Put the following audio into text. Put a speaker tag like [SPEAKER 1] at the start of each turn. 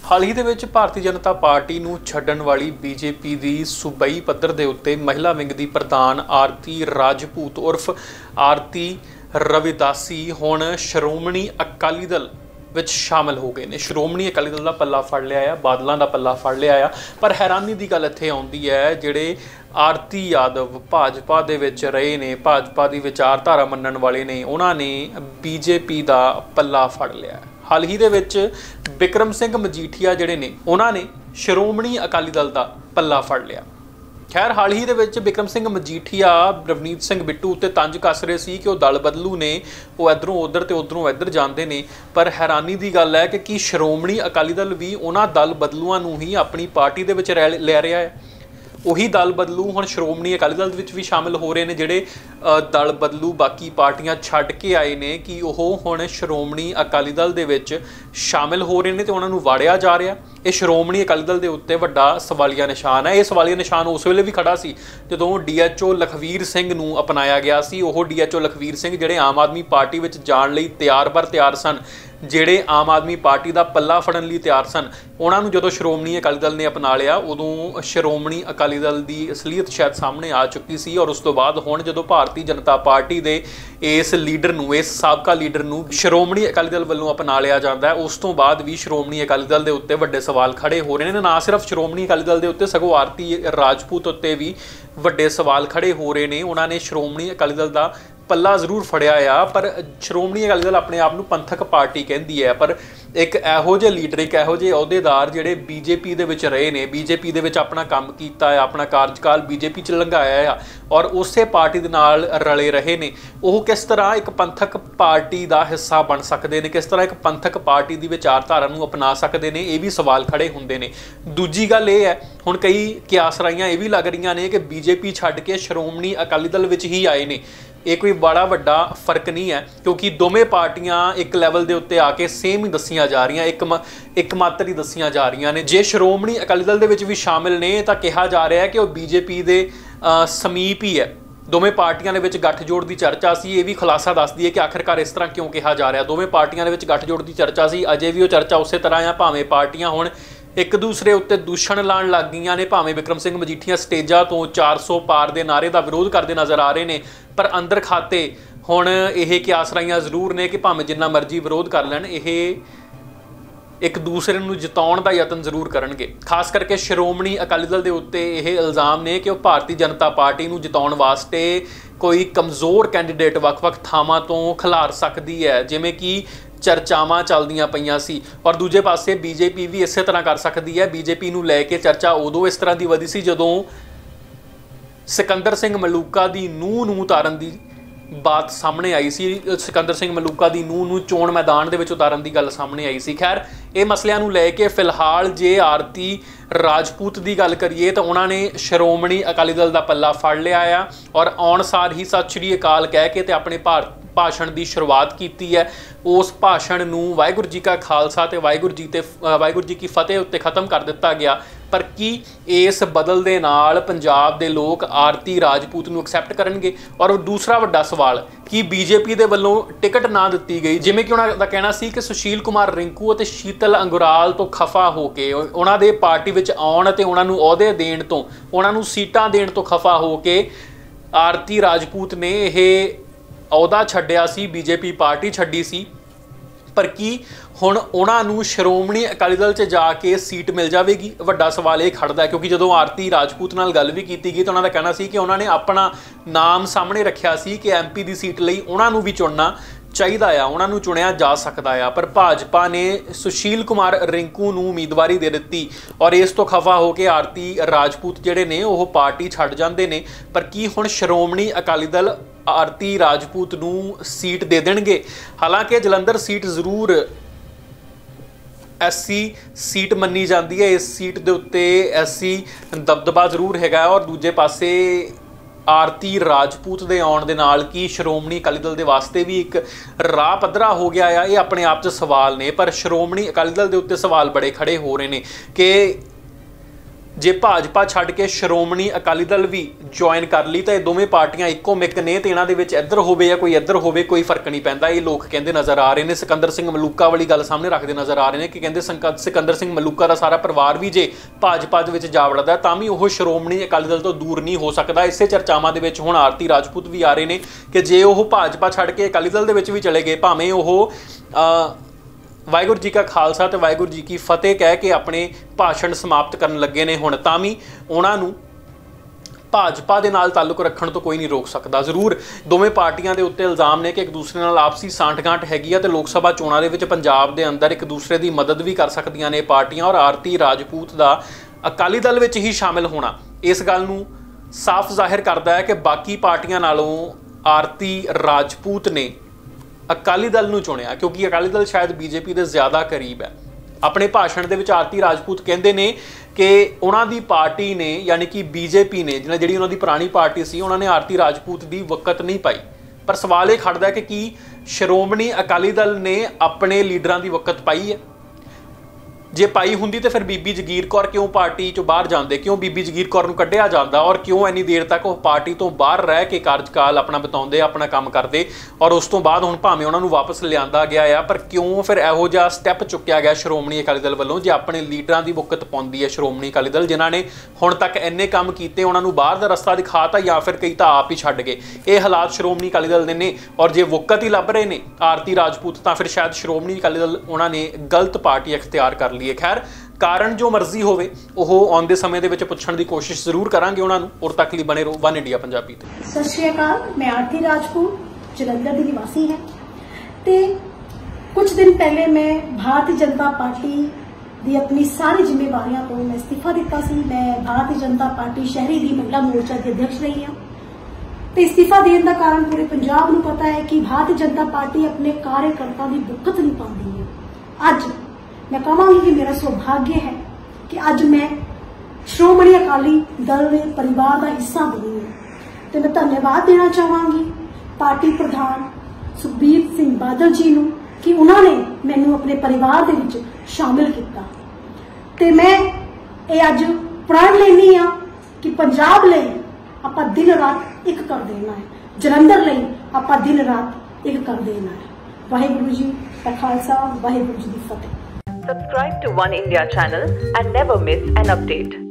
[SPEAKER 1] ਹਾਲ ਹੀ ਦੇ ਵਿੱਚ ਭਾਰਤੀ ਜਨਤਾ ਪਾਰਟੀ ਨੂੰ ਛੱਡਣ ਵਾਲੀ ਬੀਜੇਪੀ ਦੀ ਸੂਬਾਈ ਪੱਧਰ ਦੇ ਉੱਤੇ ਮਹਿਲਾ ਵਿੰਗ ਦੀ ਪ੍ਰਧਾਨ ਆਰਤੀ ਰਾਜਪੂਤ ਉਰਫ ਆਰਤੀ ਰਵਿਦਾਸੀ ਹੁਣ ਸ਼੍ਰੋਮਣੀ ਅਕਾਲੀ ਦਲ ਵਿੱਚ ਸ਼ਾਮਲ ਹੋ ਗਏ ਨੇ। ਸ਼੍ਰੋਮਣੀ ਅਕਾਲੀ ਦਲ ਦਾ ਪੱਲਾ ਫੜ ਲਿਆ ਆ, ਬਾਦਲਾਂ ਦਾ ਪੱਲਾ ਫੜ ਲਿਆ ਆ। ਪਰ ਹੈਰਾਨੀ ਦੀ ਗੱਲ ਇੱਥੇ ਆਉਂਦੀ ਹੈ, ਜਿਹੜੇ ਆਰਤੀ ਯਾਦਵ ਭਾਜਪਾ ਦੇ ਵਿੱਚ ਰਹੇ ਨੇ, ਭਾਜਪਾ ਦੀ ਵਿਚਾਰਧਾਰਾ ਮੰਨਣ ਵਾਲੇ ਨੇ, ਉਹਨਾਂ ਨੇ ਬੀਜੇਪੀ ਦਾ ਪੱਲਾ ਫੜ ਲਿਆ। ਹਾਲ ਹੀ ਦੇ ਵਿੱਚ ਬਿਕਰਮ ਸਿੰਘ ਮਜੀਠੀਆ ਜਿਹੜੇ ਨੇ, ਉਹਨਾਂ ਨੇ ਸ਼੍ਰੋਮਣੀ ਅਕਾਲੀ ਦਲ ਦਾ ਪੱਲਾ ਫੜ ਲਿਆ। ਖੈਰ, ਹਾਲ ਹੀ ਦੇ ਵਿੱਚ ਬਿਕਰਮ ਸਿੰਘ ਮਜੀਠੀਆ ਰਵਨੀਤ ਸਿੰਘ ਬਿੱਟੂ ਉੱਤੇ ਤੰਜ ਕੱਸ ਰਹੇ ਸੀ ਕਿ ਉਹ ਦਲ ਬਦਲੂ ਨੇ, ਉਹ ਇੱਧਰੋਂ ਉੱਧਰ ਤੇ ਉੱਧਰੋਂ ਇੱਧਰ ਜਾਂਦੇ ਨੇ। ਪਰ ਹੈਰਾਨੀ ਦੀ ਗੱਲ ਹੈ ਕਿ ਕੀ ਸ਼੍ਰੋਮਣੀ ਅਕਾਲੀ ਦਲ ਵੀ ਉਹਨਾਂ ਦਲ ਬਦਲੂਆਂ ਨੂੰ ਹੀ ਆਪਣੀ ਪਾਰਟੀ ਦੇ ਵਿੱਚ ਲੈ ਰਿਹਾ ਹੈ। ਉਹੀ ਦਲ ਬਦਲੂ ਹੁਣ ਸ਼੍ਰੋਮਣੀ ਅਕਾਲੀ ਦਲ ਵਿੱਚ ਵੀ ਸ਼ਾਮਿਲ ਹੋ ਰਹੇ ਨੇ। ਜਿਹੜੇ ਦਲ ਬਦਲੂ ਬਾਕੀ ਪਾਰਟੀਆਂ ਛੱਡ ਕੇ ਆਏ ਨੇ, ਕਿ ਉਹ ਹੁਣ ਸ਼੍ਰੋਮਣੀ ਅਕਾਲੀ ਦਲ ਦੇ ਵਿੱਚ ਸ਼ਾਮਿਲ ਹੋ ਰਹੇ ਨੇ ਤੇ ਉਹਨਾਂ ਨੂੰ ਵਾੜਿਆ ਜਾ ਰਿਹਾ। ਇਹ ਸ਼੍ਰੋਮਣੀ ਅਕਾਲੀ ਦਲ ਦੇ ਉੱਤੇ ਵੱਡਾ ਸਵਾਲੀਆ ਨਿਸ਼ਾਨ ਹੈ। ਇਹ ਸਵਾਲੀਆ ਨਿਸ਼ਾਨ ਉਸ ਵੇਲੇ ਵੀ ਖੜਾ ਸੀ ਜਦੋਂ ਡੀਐਚਓ ਲਖਵੀਰ ਸਿੰਘ ਨੂੰ ਅਪਣਾਇਆ ਗਿਆ ਸੀ। ਉਹ ਡੀਐਚਓ ਲਖਵੀਰ ਸਿੰਘ ਜਿਹੜੇ ਆਮ ਆਦਮੀ ਪਾਰਟੀ ਵਿੱਚ ਜਾਣ ਲਈ ਤਿਆਰ ਸਨ, ਜਿਹੜੇ ਆਮ ਆਦਮੀ ਪਾਰਟੀ ਦਾ ਪੱਲਾ ਫੜਨ ਲਈ ਤਿਆਰ ਸਨ, ਉਹਨਾਂ ਨੂੰ ਜਦੋਂ ਸ਼੍ਰੋਮਣੀ ਅਕਾਲੀ ਦਲ ਨੇ ਅਪਣਾ ਲਿਆ, ਉਦੋਂ ਸ਼੍ਰੋਮਣੀ ਅਕਾਲੀ ਦਲ ਦੀ ਅਸਲੀਅਤ ਸ਼ਾਇਦ ਸਾਹਮਣੇ ਆ ਚੁੱਕੀ ਸੀ। ਔਰ ਉਸ ਤੋਂ ਬਾਅਦ ਹੁਣ ਜਦੋਂ ਭਾਰਤੀ ਜਨਤਾ ਪਾਰਟੀ ਦੇ ਇਸ ਲੀਡਰ ਨੂੰ, ਇਸ ਸਾਬਕਾ ਲੀਡਰ ਨੂੰ ਸ਼੍ਰੋਮਣੀ ਅਕਾਲੀ ਦਲ ਵੱਲੋਂ ਅਪਣਾ ਲਿਆ ਜਾਂਦਾ ਹੈ, ਉਸ ਤੋਂ ਬਾਅਦ ਵੀ ਸ਼੍ਰੋਮਣੀ ਅਕਾਲੀ ਦਲ ਦੇ ਉੱਤੇ ਵੱਡੇ ਸਵਾਲ ਖੜੇ ਹੋ ਰਹੇ ਨੇ। ਨਾ ਸਿਰਫ ਸ਼੍ਰੋਮਣੀ ਅਕਾਲੀ ਦਲ ਦੇ ਉੱਤੇ, ਸਗੋਂ ਆਰਤੀ ਰਾਜਪੂਤ ਉੱਤੇ ਵੀ ਵੱਡੇ ਸਵਾਲ ਖੜੇ ਹੋ ਰਹੇ ਨੇ। ਉਹਨਾਂ ਨੇ ਸ਼੍ਰੋਮਣੀ ਅਕਾਲੀ ਦਲ ਦਾ ਪੱਲਾ ਜ਼ਰੂਰ ਫੜਿਆ ਆ, ਪਰ ਸ਼੍ਰੋਮਣੀ ਅਕਾਲੀ ਦਲ ਆਪਣੇ ਆਪ ਨੂੰ ਪੰਥਕ ਪਾਰਟੀ ਕਹਿੰਦੀ ਹੈ। ਪਰ ਇੱਕ ਇਹੋ ਜਿਹੇ ਲੀਡਰ, ਇੱਕ ਇਹੋ ਜਿਹੇ ਅਹੁਦੇਦਾਰ ਜਿਹੜੇ ਬੀਜੇਪੀ ਦੇ ਵਿੱਚ ਰਹੇ ਨੇ, ਬੀਜੇਪੀ ਦੇ ਵਿੱਚ ਆਪਣਾ ਕੰਮ ਕੀਤਾ ਹੈ, ਆਪਣਾ ਕਾਰਜਕਾਲ ਬੀਜੇਪੀ 'ਚ ਲੰਘਾਇਆ ਆ ਔਰ ਉਸੇ ਪਾਰਟੀ ਦੇ ਨਾਲ ਰਲੇ ਰਹੇ ਨੇ, ਉਹ ਕਿਸ ਤਰ੍ਹਾਂ ਇੱਕ ਪੰਥਕ ਪਾਰਟੀ ਦਾ ਹਿੱਸਾ ਬਣ ਸਕਦੇ ਨੇ, ਕਿਸ ਤਰ੍ਹਾਂ ਇੱਕ ਪੰਥਕ ਪਾਰਟੀ ਦੀ ਵਿਚਾਰਧਾਰਾ ਨੂੰ ਅਪਣਾ ਸਕਦੇ ਨੇ, ਇਹ ਵੀ ਸਵਾਲ ਖੜੇ ਹੁੰਦੇ ਨੇ। ਦੂਜੀ ਗੱਲ ਇਹ ਹੈ, ਹੁਣ ਕਈ ਕਿਆਸਰਾਈਆਂ ਇਹ ਵੀ ਲੱਗ ਰਹੀਆਂ ਨੇ ਕਿ ਬੀਜੇਪੀ ਛੱਡ ਕੇ ਸ਼੍ਰੋਮਣੀ ਅਕਾਲੀ ਦਲ ਵਿੱਚ ਹੀ ਆਏ ਨੇ। ਇਹ ਕੋਈ ਬੜਾ ਵੱਡਾ ਫਰਕ ਨਹੀਂ ਹੈ, ਕਿਉਂਕਿ ਦੋਵੇਂ ਪਾਰਟੀਆਂ ਇੱਕ ਲੈਵਲ ਦੇ ਉੱਤੇ ਆ ਕੇ ਸੇਮ ਹੀ ਦੱਸੀਆਂ ਜਾ ਰਹੀਆਂ, ਇੱਕ ਮਾਤਰ ਹੀ ਦੱਸੀਆਂ ਜਾ ਰਹੀਆਂ ਨੇ। ਜੇ ਸ਼੍ਰੋਮਣੀ ਅਕਾਲੀ ਦਲ ਦੇ ਵਿੱਚ ਵੀ ਸ਼ਾਮਿਲ ਨੇ ਤਾਂ ਕਿਹਾ ਜਾ ਰਿਹਾ ਹੈ ਕਿ ਉਹ ਬੀਜੇਪੀ ਦੇ ਸਮੀਪ ਹੀ ਹੈ। ਦੋਵੇਂ ਪਾਰਟੀਆਂ ਦੇ ਵਿੱਚ ਗੱਠਜੋੜ ਦੀ ਚਰਚਾ ਸੀ। ਇਹ ਵੀ ਖੁਲਾਸਾ ਦੱਸਦੀ ਹੈ ਕਿ ਆਖਿਰਕਾਰ ਇਸ ਤਰ੍ਹਾਂ ਕਿਉਂ ਕਿਹਾ ਜਾ ਰਿਹਾ। ਦੋਵੇਂ ਪਾਰਟੀਆਂ ਦੇ ਵਿੱਚ ਗੱਠਜੋੜ ਦੀ ਚਰਚਾ ਸੀ, ਅਜੇ ਵੀ ਉਹ ਚਰਚਾ ਉਸੇ ਤਰ੍ਹਾਂ ਆ। ਭਾਵੇਂ ਪਾਰਟੀਆਂ ਹੁਣ ਇੱਕ ਦੂਸਰੇ ਉੱਤੇ ਦੂਸ਼ਣ ਲਾਉਣ ਲੱਗ ਗਈਆਂ ਨੇ, ਭਾਵੇਂ ਬਿਕਰਮ ਸਿੰਘ ਮਜੀਠੀਆ ਸਟੇਜਾਂ ਤੋਂ 400 ਪਾਰ ਦੇ ਨਾਅਰੇ ਦਾ ਵਿਰੋਧ ਕਰਦੇ ਨਜ਼ਰ ਆ ਰਹੇ ਨੇ, ਪਰ ਅੰਦਰ ਖਾਤੇ ਹੁਣ ਇਹ ਕਿਆਸਰਾਈਆਂ ਜ਼ਰੂਰ ਨੇ ਕਿ ਭਾਵੇਂ ਜਿੰਨਾ ਮਰਜ਼ੀ ਵਿਰੋਧ ਕਰ ਲੈਣ, ਇਹ ਇੱਕ ਦੂਸਰੇ ਨੂੰ ਜਿਤਾਉਣ ਦਾ ਯਤਨ ਜ਼ਰੂਰ ਕਰਨਗੇ। ਖਾਸ ਕਰਕੇ ਸ਼੍ਰੋਮਣੀ ਅਕਾਲੀ ਦਲ ਦੇ ਉੱਤੇ ਇਹ ਇਲਜ਼ਾਮ ਨੇ ਕਿ ਉਹ ਭਾਰਤੀ ਜਨਤਾ ਪਾਰਟੀ ਨੂੰ ਜਿਤਾਉਣ ਵਾਸਤੇ ਕੋਈ ਕਮਜ਼ੋਰ ਕੈਂਡੀਡੇਟ ਵੱਖ-ਵੱਖ ਥਾਵਾਂ ਤੋਂ ਖਿਲਾਰ ਸਕਦੀ ਹੈ, ਜਿਵੇਂ ਕਿ ਚਰਚਾਵਾਂ ਚੱਲਦੀਆਂ ਪਈਆਂ ਸੀ। ਔਰ ਦੂਜੇ ਪਾਸੇ ਬੀਜੇਪੀ ਵੀ ਇਸੇ ਤਰ੍ਹਾਂ ਕਰ ਸਕਦੀ ਹੈ। ਬੀਜੇਪੀ ਨੂੰ ਲੈ ਕੇ ਚਰਚਾ ਉਦੋਂ ਇਸ ਤਰ੍ਹਾਂ ਦੀ ਵਧੀ ਸੀ ਜਦੋਂ ਸਿਕੰਦਰ ਸਿੰਘ ਮਲੂਕਾ ਦੀ ਨੂੰਹ ਨੂੰ ਉਤਾਰਨ ਦੀ ਬਾਤ ਸਾਹਮਣੇ ਆਈ ਸੀ। ਸਿਕੰਦਰ ਸਿੰਘ ਮਲੂਕਾ ਦੀ ਨੂੰਹ ਨੂੰ ਚੋਣ ਮੈਦਾਨ ਦੇ ਵਿੱਚ ਉਤਾਰਨ ਦੀ ਗੱਲ ਸਾਹਮਣੇ ਆਈ ਸੀ। ਖੈਰ, ਇਹ ਮਸਲਿਆਂ ਨੂੰ ਲੈ ਕੇ ਫਿਲਹਾਲ ਜੇ ਆਰਤੀ ਰਾਜਪੂਤ ਦੀ ਗੱਲ ਕਰੀਏ ਤਾਂ ਉਹਨਾਂ ਨੇ ਸ਼੍ਰੋਮਣੀ ਅਕਾਲੀ ਦਲ ਦਾ ਪੱਲਾ ਫੜ ਲਿਆ ਆ ਔਰ ਆਉਣ ਸਾਰ ਹੀ ਸਤਿ ਸ਼੍ਰੀ ਅਕਾਲ ਕਹਿ ਕੇ ਤੇ ਆਪਣੇ ਭਾਸ਼ਣ ਦੀ ਸ਼ੁਰੂਆਤ ਕੀਤੀ ਹੈ। ਉਸ ਭਾਸ਼ਣ ਨੂੰ ਵਾਹਿਗੁਰੂ ਜੀ ਕਾ ਖਾਲਸਾ ਤੇ ਵਾਹਿਗੁਰੂ ਜੀ ਕੀ ਫਤਿਹ ਉੱਤੇ ਖਤਮ ਕਰ ਦਿੱਤਾ ਗਿਆ। ਪਰ ਕੀ ਇਸ ਬਦਲ ਦੇ ਨਾਲ ਪੰਜਾਬ ਦੇ ਲੋਕ ਆਰਤੀ ਰਾਜਪੂਤ ਨੂੰ ਐਕਸੈਪਟ ਕਰਨਗੇ? ਔਰ ਦੂਸਰਾ ਵੱਡਾ ਸਵਾਲ, ਕੀ ਬੀਜੇਪੀ ਦੇ ਵੱਲੋਂ ਟਿਕਟ ਨਾ ਦਿੱਤੀ ਗਈ, ਜਿਵੇਂ ਕਿ ਉਹਨਾਂ ਦਾ ਕਹਿਣਾ ਸੀ ਕਿ ਸੁਸ਼ੀਲ ਕੁਮਾਰ ਰਿੰਕੂ ਅਤੇ ਸ਼ੀਤਲ ਅੰਗੁਰਾਲ ਤੋਂ ਖਫਾ ਹੋ ਕੇ, ਉਹਨਾਂ ਦੇ ਪਾਰਟੀ ਵਿੱਚ ਆਉਣ ਅਤੇ ਉਹਨਾਂ ਨੂੰ ਅਹੁਦੇ ਦੇਣ ਤੋਂ, ਉਹਨਾਂ ਨੂੰ ਸੀਟਾਂ ਦੇਣ ਤੋਂ ਖਫਾ ਹੋ ਕੇ ਆਰਤੀ ਰਾਜਪੂਤ ਨੇ ਇਹ ਅਹੁਦਾ ਛੱਡਿਆ ਸੀ, ਬੀਜੇਪੀ ਪਾਰਟੀ ਛੱਡੀ ਸੀ। ਪਰ ਕੀ ਹੁਣ ਉਹਨਾਂ ਨੂੰ ਸ਼੍ਰੋਮਣੀ ਅਕਾਲੀ ਦਲ 'ਚ ਜਾ ਕੇ ਸੀਟ ਮਿਲ ਜਾਵੇਗੀ? ਵੱਡਾ ਸਵਾਲ ਇਹ ਖੜਦਾ ਹੈ, ਕਿਉਂਕਿ ਜਦੋਂ ਆਰਤੀ ਰਾਜਪੂਤ ਨਾਲ ਗੱਲ ਵੀ ਕੀਤੀ ਗਈ ਤਾਂ ਉਹਨਾਂ ਦਾ ਕਹਿਣਾ ਸੀ ਕਿ ਉਹਨਾਂ ਨੇ ਆਪਣਾ ਨਾਮ ਸਾਹਮਣੇ ਰੱਖਿਆ ਸੀ ਕਿ ਐਮਪੀ ਦੀ ਸੀਟ ਲਈ ਉਹਨਾਂ ਨੂੰ ਵੀ ਚੁਣਨਾ ਚਾਹੀਦਾ ਆ, ਉਹਨਾਂ ਨੂੰ ਚੁਣਿਆ ਜਾ ਸਕਦਾ ਆ। ਪਰ ਭਾਜਪਾ ਨੇ ਸੁਸ਼ੀਲ ਕੁਮਾਰ ਰਿੰਕੂ ਨੂੰ ਉਮੀਦਵਾਰੀ ਦੇ ਦਿੱਤੀ ਔਰ ਇਸ ਤੋਂ ਖਫਾ ਹੋ ਕੇ ਆਰਤੀ ਰਾਜਪੂਤ ਜਿਹੜੇ ਨੇ ਉਹ ਪਾਰਟੀ ਛੱਡ ਜਾਂਦੇ ਨੇ। ਪਰ ਕੀ ਹੁਣ ਸ਼੍ਰੋਮਣੀ ਅਕਾਲੀ ਦਲ ਆਰਤੀ ਰਾਜਪੂਤ ਨੂੰ ਸੀਟ ਦੇ ਦੇਣਗੇ? ਹਾਲਾਂਕਿ ਜਲੰਧਰ ਸੀਟ ਜ਼ਰੂਰ ਐਸਸੀ ਸੀਟ ਮੰਨੀ ਜਾਂਦੀ ਹੈ, ਇਸ ਸੀਟ ਦੇ ਉੱਤੇ ਐਸਸੀ ਦਬਦਬਾ ਜ਼ਰੂਰ ਹੈਗਾ। ਔਰ ਦੂਜੇ ਪਾਸੇ ਆਰਤੀ ਰਾਜਪੂਤ ਦੇ ਆਉਣ ਦੇ ਨਾਲ ਕੀ ਸ਼੍ਰੋਮਣੀ ਅਕਾਲੀ ਦਲ ਦੇ ਵਾਸਤੇ ਵੀ ਇੱਕ ਰਾਹ ਪੱਧਰਾ ਹੋ ਗਿਆ ਆ? ਇਹ ਆਪਣੇ ਆਪ 'ਚ ਸਵਾਲ ਨੇ। ਪਰ ਸ਼੍ਰੋਮਣੀ ਅਕਾਲੀ ਦਲ ਦੇ ਉੱਤੇ ਸਵਾਲ ਬੜੇ ਖੜੇ ਹੋ ਰਹੇ ਨੇ ਕਿ ਜੇ ਭਾਜਪਾ ਛੱਡ ਕੇ ਸ਼੍ਰੋਮਣੀ ਅਕਾਲੀ ਦਲ ਵੀ ਜੁਆਇਨ ਕਰ ਲਈ ਤਾਂ ਇਹ ਦੋਵੇਂ ਪਾਰਟੀਆਂ ਇੱਕੋ ਮਿੱਕ ਨੇ ਤੇ ਇਹਨਾਂ ਦੇ ਵਿੱਚ ਇੱਧਰ ਹੋਵੇ ਜਾਂ ਕੋਈ ਇੱਧਰ ਹੋਵੇ ਕੋਈ ਫਰਕ ਨਹੀਂ ਪੈਂਦਾ। ਇਹ ਲੋਕ ਕਹਿੰਦੇ ਨਜ਼ਰ ਆ ਰਹੇ ਨੇ। ਸਿਕੰਦਰ ਸਿੰਘ ਮਲੂਕਾ ਵਾਲੀ ਗੱਲ ਸਾਹਮਣੇ ਰੱਖਦੇ ਨਜ਼ਰ ਆ ਰਹੇ ਨੇ ਕਿ ਕਹਿੰਦੇ ਸਿਕੰਦਰ ਸਿੰਘ ਮਲੂਕਾ ਦਾ ਸਾਰਾ ਪਰਿਵਾਰ ਵੀ ਜੇ ਭਾਜਪਾ ਦੇ ਵਿੱਚ ਜਾ ਵੜਦਾ ਤਾਂ ਵੀ ਉਹ ਸ਼੍ਰੋਮਣੀ ਅਕਾਲੀ ਦਲ ਤੋਂ ਦੂਰ ਨਹੀਂ ਹੋ ਸਕਦਾ। ਇਸੇ ਚਰਚਾਵਾਂ ਦੇ ਵਿੱਚ ਹੁਣ ਆਰਤੀ ਰਾਜਪੂਤ ਵੀ ਆ ਰਹੇ ਨੇ ਕਿ ਜੇ ਉਹ ਭਾਜਪਾ ਛੱਡ ਕੇ ਅਕਾਲੀ ਦਲ ਦੇ ਵਿੱਚ ਵੀ ਚਲੇ ਗਏ, ਭਾਵੇਂ ਉਹ ਵਾਹਿਗੁਰੂ ਜੀ ਕਾ ਖਾਲਸਾ ਤੇ ਵਾਹਿਗੁਰੂ ਜੀ ਕੀ ਫਤਿਹ ਕਹਿ ਕੇ ਆਪਣੇ ਭਾਸ਼ਣ ਸਮਾਪਤ ਕਰਨ ਲੱਗੇ ਨੇ ਹੁਣ, ਤਾਂ ਵੀ ਉਹਨਾਂ ਨੂੰ ਭਾਜਪਾ ਦੇ ਨਾਲ ਤਾਲੁਕ ਰੱਖਣ ਤੋਂ ਕੋਈ ਨਹੀਂ ਰੋਕ ਸਕਦਾ। ਜ਼ਰੂਰ ਦੋਵੇਂ ਪਾਰਟੀਆਂ ਦੇ ਉੱਤੇ ਇਲਜ਼ਾਮ ਨੇ ਕਿ ਇੱਕ ਦੂਸਰੇ ਨਾਲ ਆਪਸੀ ਸਾਂਠ-ਗਾਂਠ ਹੈਗੀ ਆ ਤੇ ਲੋਕ ਸਭਾ ਚੋਣਾਂ ਦੇ ਵਿੱਚ ਪੰਜਾਬ ਦੇ ਅੰਦਰ ਇੱਕ ਦੂਸਰੇ ਦੀ ਮਦਦ ਵੀ ਕਰ ਸਕਦੀਆਂ ਨੇ ਪਾਰਟੀਆਂ। ਔਰ ਆਰਤੀ ਰਾਜਪੂਤ ਦਾ ਅਕਾਲੀ ਦਲ ਵਿੱਚ ਹੀ ਸ਼ਾਮਿਲ ਹੋਣਾ ਇਸ ਗੱਲ ਨੂੰ ਸਾਫ਼ ਜ਼ਾਹਿਰ ਕਰਦਾ ਹੈ ਕਿ ਬਾਕੀ ਪਾਰਟੀਆਂ ਨਾਲੋਂ ਆਰਤੀ ਰਾਜਪੂਤ ਨੇ ਅਕਾਲੀ ਦਲ ਨੂੰ ਚੁਣਿਆ, ਕਿਉਂਕਿ ਅਕਾਲੀ ਦਲ ਸ਼ਾਇਦ ਬੀਜੇਪੀ ਦੇ ਜ਼ਿਆਦਾ ਕਰੀਬ ਹੈ। ਆਪਣੇ ਭਾਸ਼ਣ ਦੇ ਵਿੱਚ ਆਰਤੀ ਰਾਜਪੂਤ ਕਹਿੰਦੇ ਨੇ ਕਿ ਉਹਨਾਂ ਦੀ ਪਾਰਟੀ ਨੇ ਯਾਨੀ ਕਿ ਬੀਜੇਪੀ ਨੇ ਜਿਹੜੀ ਉਹਨਾਂ ਦੀ ਪੁਰਾਣੀ ਪਾਰਟੀ ਸੀ, ਉਹਨਾਂ ਨੇ ਆਰਤੀ ਰਾਜਪੂਤ ਦੀ ਵਕਤ ਨਹੀਂ ਪਾਈ। ਪਰ ਸਵਾਲ ਇਹ ਖੜਦਾ ਕਿ ਕੀ ਸ਼੍ਰੋਮਣੀ ਅਕਾਲੀ ਦਲ ਨੇ ਆਪਣੇ ਲੀਡਰਾਂ ਦੀ ਵਕਤ ਪਾਈ ਹੈ? ਜੇ ਪਾਈ ਹੁੰਦੀ ਤੇ ਫਿਰ ਬੀਬੀ ਜਗੀਰ ਕੌਰ ਕਿਉਂ ਪਾਰਟੀ ਚੋਂ ਬਾਹਰ ਜਾਂਦੇ, ਕਿਉਂ ਬੀਬੀ ਜਗੀਰ ਕੌਰ ਨੂੰ ਕੱਢਿਆ ਜਾਂਦਾ ਔਰ ਕਿਉਂ ਇੰਨੀ ਦੇਰ ਤੱਕ ਉਹ ਪਾਰਟੀ ਤੋਂ ਬਾਹਰ ਰਹਿ ਕੇ ਕਾਰਜਕਾਲ ਆਪਣਾ ਬਿਤਾਉਂਦੇ, ਆਪਣਾ ਕੰਮ ਕਰਦੇ ਔਰ ਉਸ ਤੋਂ ਬਾਅਦ ਹੁਣ ਭਾਵੇਂ ਉਹਨਾਂ ਨੂੰ ਵਾਪਸ ਲਿਆਂਦਾ ਗਿਆ ਆ, ਪਰ ਕਿਉਂ ਫਿਰ ਇਹੋ ਜਿਹਾ ਸਟੈਪ ਚੁੱਕਿਆ ਗਿਆ ਸ਼੍ਰੋਮਣੀ ਅਕਾਲੀ ਦਲ ਵੱਲੋਂ ਜੇ ਆਪਣੇ ਲੀਡਰਾਂ ਦੀ ਵਕਤ ਪਾਉਂਦੀ ਹੈ ਸ਼੍ਰੋਮਣੀ ਅਕਾਲੀ ਦਲ, ਜਿਨ੍ਹਾਂ ਨੇ ਹੁਣ ਤੱਕ ਇੰਨੇ ਕੰਮ ਕੀਤੇ, ਉਹਨਾਂ ਨੂੰ ਬਾਹਰ ਦਾ ਰਸਤਾ ਦਿਖਾਤਾ ਜਾਂ ਫਿਰ ਕਈ ਤਾਂ ਆਪ ਹੀ ਛੱਡ ਗਏ। ਇਹ ਹਾਲਾਤ ਸ਼੍ਰੋਮਣੀ ਅਕਾਲੀ ਦਲ ਦੇ ਨੇ ਔਰ ਜੇ ਵਕਤ ਹੀ ਲੱਭ ਰਹੇ ਨੇ ਆਰਤੀ ਰਾਜਪੂਤ ਤਾਂ ਫਿਰ ਸ਼ਾਇਦ ਸ਼੍ਰੋਮਣੀ ਅਕਾਲੀ ਦਲ ਉਹਨਾਂ ਨੇ ਗਲਤ ਪਾਰਟੀ ਅਖਤਿਆਰ ਕਰ ਲਈ ਹੈ। ਖੈਰ ਕਾਰਨ ਜੋ ਮਰਜ਼ੀ ਹੋਵੇ ਉਹ ਆਉਂਦੇ ਸਮੇਂ ਦੇ ਵਿੱਚ ਪੁੱਛਣ ਦੀ ਕੋਸ਼ਿਸ਼ ਜ਼ਰੂਰ ਕਰਾਂਗੇ ਉਹਨਾਂ ਨੂੰ। ਉਰ ਤੱਕ ਲਈ ਬਣੇ ਰਹੋ ਵਨ ਇੰਡੀਆ ਪੰਜਾਬੀ ਤੇ।
[SPEAKER 2] ਸਤਿ ਸ਼੍ਰੀ ਅਕਾਲ, ਮੈਂ ਆਰਤੀ ਰਾਜਪੂਤ ਜਲੰਧਰ ਦੀ ਨਿਵਾਸੀ ਹਾਂ ਤੇ ਕੁਝ ਦਿਨ ਪਹਿਲੇ ਮੈਂ ਭਾਰਤੀ ਜਨਤਾ ਪਾਰਟੀ ਦੀ ਆਪਣੀ ਸਾਰੀ ਜ਼ਿੰਮੇਵਾਰੀਆਂ ਤੋਂ ਮੈਂ ਅਸਤੀਫਾ ਦਿੱਤਾ ਸੀ। ਮੈਂ ਭਾਰਤੀ ਜਨਤਾ ਪਾਰਟੀ ਸ਼ਹਿਰੀ ਦੀ ਮਹਿਲਾ ਮੋਰਚਾ ਦੀ ਅਧਿਕਸ਼ ਰਹੀ ਹਾਂ ਤੇ ਇਸਤੀਫਾ ਦੇਣ ਦਾ ਕਾਰਨ ਪੂਰੇ ਪੰਜਾਬ ਨੂੰ ਪਤਾ ਹੈ ਕਿ ਭਾਰਤੀ ਜਨਤਾ ਪਾਰਟੀ ਆਪਣੇ ਕਾਰਜਕਰਤਾ ਦੀ ਵਕਤ ਨਹੀਂ ਪਾਉਂਦੀ ਹੈ। ਅੱਜ मैं कहांगी कि मेरा सौभाग्य है कि आज मैं श्रोमणी अकाली दल के परिवार का हिस्सा बनी हूं तो मैं धन्यवाद देना चाहांगी पार्टी प्रधान सुखबीर सिंह बादल जी नूं कि उन्होंने मैनू अपने परिवार दे विच शामिल किया ते मैं ये अज प्रण लेनी हाँ कि पंजाब लई आपां दिन रात एक कर देना है, जलंधर लई आपां दिन रात एक कर देना है। वाहिगुरू जी का खालसा, वाहिगुरू जी की फतेह।
[SPEAKER 3] Subscribe to One India channel and never miss an update.